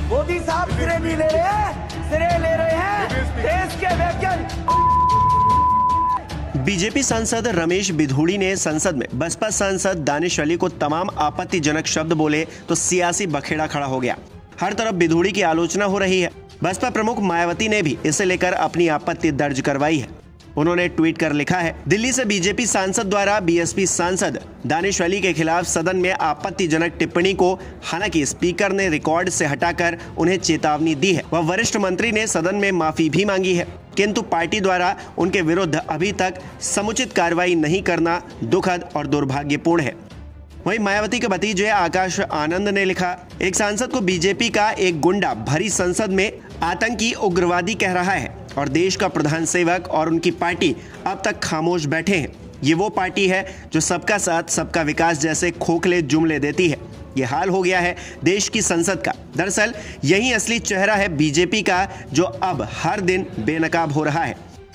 मोदी साहब सिरे नहीं ले रहे हैं, सिरे ले रहे हैं देश के वैज्ञानिक। बीजेपी सांसद रमेश बिधूड़ी ने संसद में बसपा सांसद दानिश अली को तमाम आपत्तिजनक शब्द बोले तो सियासी बखेड़ा खड़ा हो गया। हर तरफ बिधूड़ी की आलोचना हो रही है। बसपा प्रमुख मायावती ने भी इसे लेकर अपनी आपत्ति दर्ज करवाई है। उन्होंने ट्वीट कर लिखा है, दिल्ली से बीजेपी सांसद द्वारा बीएसपी सांसद दानिश अली के खिलाफ सदन में आपत्तिजनक टिप्पणी को हालांकि स्पीकर ने रिकॉर्ड से हटाकर उन्हें चेतावनी दी है। वह वरिष्ठ मंत्री ने सदन में माफी भी मांगी है, किंतु पार्टी द्वारा उनके विरुद्ध अभी तक समुचित कार्रवाई नहीं करना दुखद और दुर्भाग्यपूर्ण है। वहीं मायावती के भतीजे आकाश आनंद ने लिखा, एक सांसद को बीजेपी का एक गुंडा भरी संसद में आतंकी उग्रवादी कह रहा है और देश का प्रधान सेवक और उनकी पार्टी अब तक खामोश बैठे हैं। ये वो पार्टी है जो सबका साथ सबका विकास जैसे खोखले जुमले देती है। ये हाल हो गया है देश की संसद का। दरअसल यही असली चेहरा है बीजेपी का, जो अब हर दिन बेनकाब हो रहा है।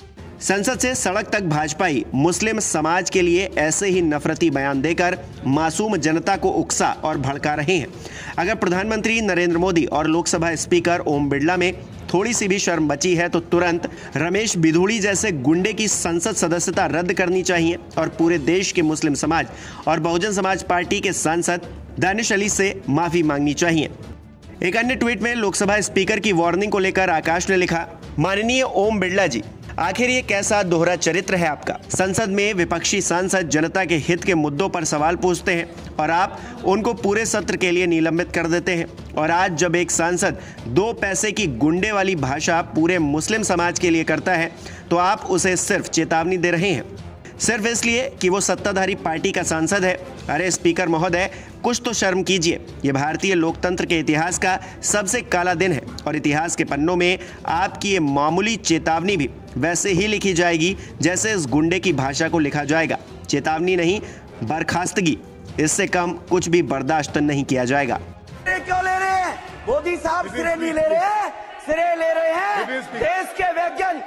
संसद से सड़क तक भाजपाई मुस्लिम समाज के लिए ऐसे ही नफरती बयान देकर मासूम जनता को उकसा और भड़का रहे हैं। अगर प्रधानमंत्री नरेंद्र मोदी और लोकसभा स्पीकर ओम बिरला में थोड़ी सी भी शर्म बची है तो तुरंत रमेश बिधूड़ी जैसे गुंडे की संसद सदस्यता रद्द करनी चाहिए और पूरे देश के मुस्लिम समाज और बहुजन समाज पार्टी के सांसद दानिश अली से माफी मांगनी चाहिए। एक अन्य ट्वीट में लोकसभा स्पीकर की वार्निंग को लेकर आकाश ने लिखा, माननीय ओम बिरला जी, आखिर ये कैसा दोहरा चरित्र है आपका। संसद में विपक्षी सांसद जनता के हित के मुद्दों पर सवाल पूछते हैं और आप उनको पूरे सत्र के लिए निलंबित कर देते हैं। और आज जब एक सांसद 2 पैसे की गुंडे वाली भाषा पूरे मुस्लिम समाज के लिए करता है तो आप उसे सिर्फ चेतावनी दे रहे हैं, सिर्फ इसलिए कि वो सत्ताधारी पार्टी का सांसद है। अरे स्पीकर महोदय, कुछ तो शर्म कीजिए। ये भारतीय लोकतंत्र के इतिहास का सबसे काला दिन है और इतिहास के पन्नों में आपकी ये मामूली चेतावनी भी वैसे ही लिखी जाएगी जैसे इस गुंडे की भाषा को लिखा जाएगा। चेतावनी नहीं, बर्खास्तगी। इससे कम कुछ भी बर्दाश्त नहीं किया जाएगा। क्यों ले रहे हैं? मोदी साहब सिरे नहीं ले रहे हैं, सिरे ले रहे हैं देश के वैज्ञानिक।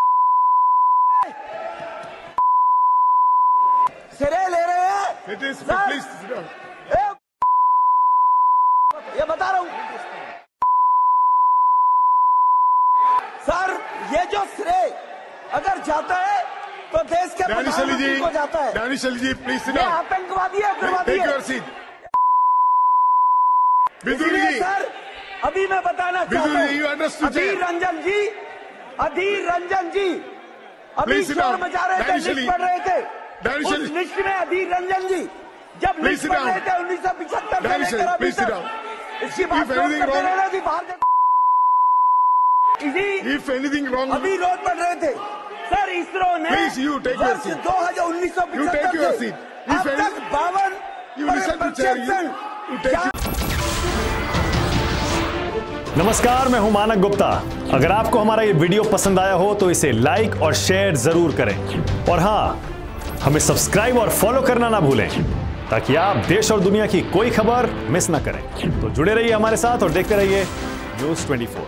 सिरे ले रहे हैं ये बता रहा हूं सर, ये जो श्रेय अगर जाता है तो देश के प्रधानमंत्री को जाता है। Danish Ali ji please sit down. आतंकवादी है, उग्रवादी है। बिधूड़ी जी सर, अभी मैं बताना चाहता हूँ, अधीर रंजन जी अभी शोर मचा रहे थे, लिस्ट पढ़ रहे थे। उस लिस्ट में अधीर रंजन जी जब लिस्ट पढ़ रहे थे 1975 में लेकर अभी तक इसकी बात करते रहना थी बाहर। If anything wrong, अभी रोज पढ़ रहे थे सर। इसरो ने Please, you take your वर्ष seat. 1975 से अब तक 52 नमस्कार, मैं हूं मानक गुप्ता। अगर आपको हमारा ये वीडियो पसंद आया हो तो इसे लाइक और शेयर जरूर करें और हाँ, हमें सब्सक्राइब और फॉलो करना ना भूलें ताकि आप देश और दुनिया की कोई खबर मिस ना करें। तो जुड़े रहिए हमारे साथ और देखते रहिए न्यूज़ 24।